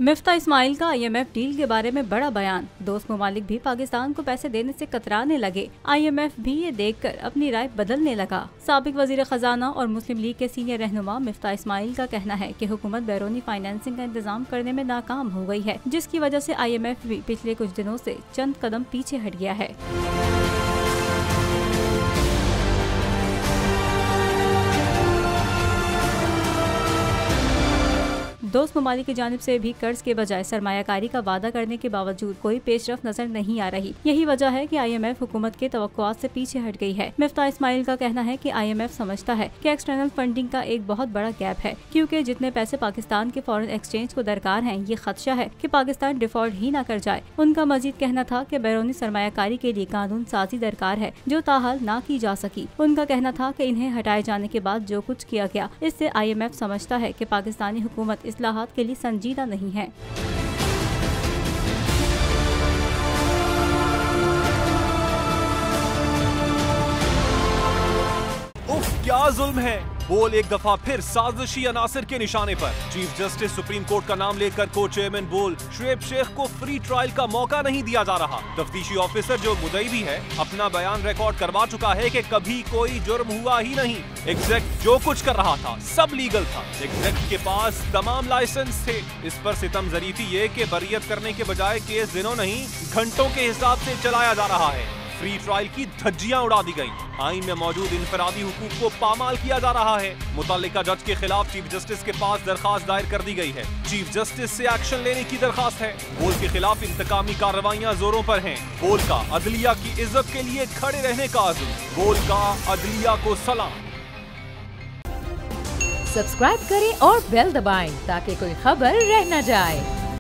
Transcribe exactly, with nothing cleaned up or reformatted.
मिफ्ता इस्माइल का IMF deal के बारे में बड़ा बयान। दोस्त ममालिक भी पाकिस्तान को पैसे देने से कतराने लगे। आईएमएफ भी ये देखकर अपनी राय बदलने लगा। साबिक वजीर खजाना और मुस्लिम लीग के सीनियर रहनुमा मिफ्ता इस्माइल का कहना है कि हुकूमत बैरूनी फाइनेंसिंग का इंतजाम करने में नाकाम हो गई है, जिसकी वजह से आईएमएफ भी पिछले कुछ दिनों से चंद कदम पीछे हट गया है। दोस्त ममालिक की जानिब से भी कर्ज के बजाय सरमायाकारी का वादा करने के बावजूद कोई पेशरफ नजर नहीं आ रही। यही वजह है कि आईएमएफ हुकूमत के तवक्कुआत से पीछे हट गई है। मिफ्ता इस्माइल का कहना है कि आईएमएफ समझता है कि एक्सटर्नल फंडिंग का एक बहुत बड़ा गैप है, क्योंकि जितने पैसे पाकिस्तान के फॉरेन एक्सचेंज को दरकार हैं, ये खदशा है कि पाकिस्तान डिफॉल्ट ही न कर जाए। उनका मजीद कहना था कि बैरूनी सरमायाकारी के लिए कानून साजी दरकार है, जो ताहाल ना की जा सकी। उनका कहना था कि इन्हें हटाए जाने के बाद जो कुछ किया गया, इससे आईएमएफ समझता है कि पाकिस्तानी हुकूमत इस्लाहात के लिए संजीदा नहीं है। उफ, क्या जुल्म है। बोल एक दफा फिर साजिशी अनासर के निशाने पर। चीफ जस्टिस सुप्रीम कोर्ट का नाम लेकर को चेयरमैन बोल शुएब शेख को फ्री ट्रायल का मौका नहीं दिया जा रहा। तफ्तीशी ऑफिसर जो मुदई भी है, अपना बयान रिकॉर्ड करवा चुका है कि कभी कोई जुर्म हुआ ही नहीं। एग्जैक्ट जो कुछ कर रहा था सब लीगल था। एग्जैक्ट के पास तमाम लाइसेंस थे। इस पर सितम जरीफी ये कि बरियत करने के बजाय केस दिनों नहीं घंटों के हिसाब से चलाया जा रहा है। फ्री ट्रायल की धज्जियां उड़ा दी गई। आइन में मौजूद इनफरादी हुकूक को पामाल किया जा रहा है। मुतल्लिका जज के खिलाफ चीफ जस्टिस के पास दरखास्त दायर कर दी गई है। चीफ जस्टिस से एक्शन लेने की दरखास्त है। बोल के खिलाफ इंतकामी कार्रवाइयां जोरों पर हैं। बोल का अदलिया की इज्जत के लिए खड़े रहने का अज़्म। बोल का अदलिया को सलाम। सब्सक्राइब करें और बेल दबाएं ताकि कोई खबर रह न जाए।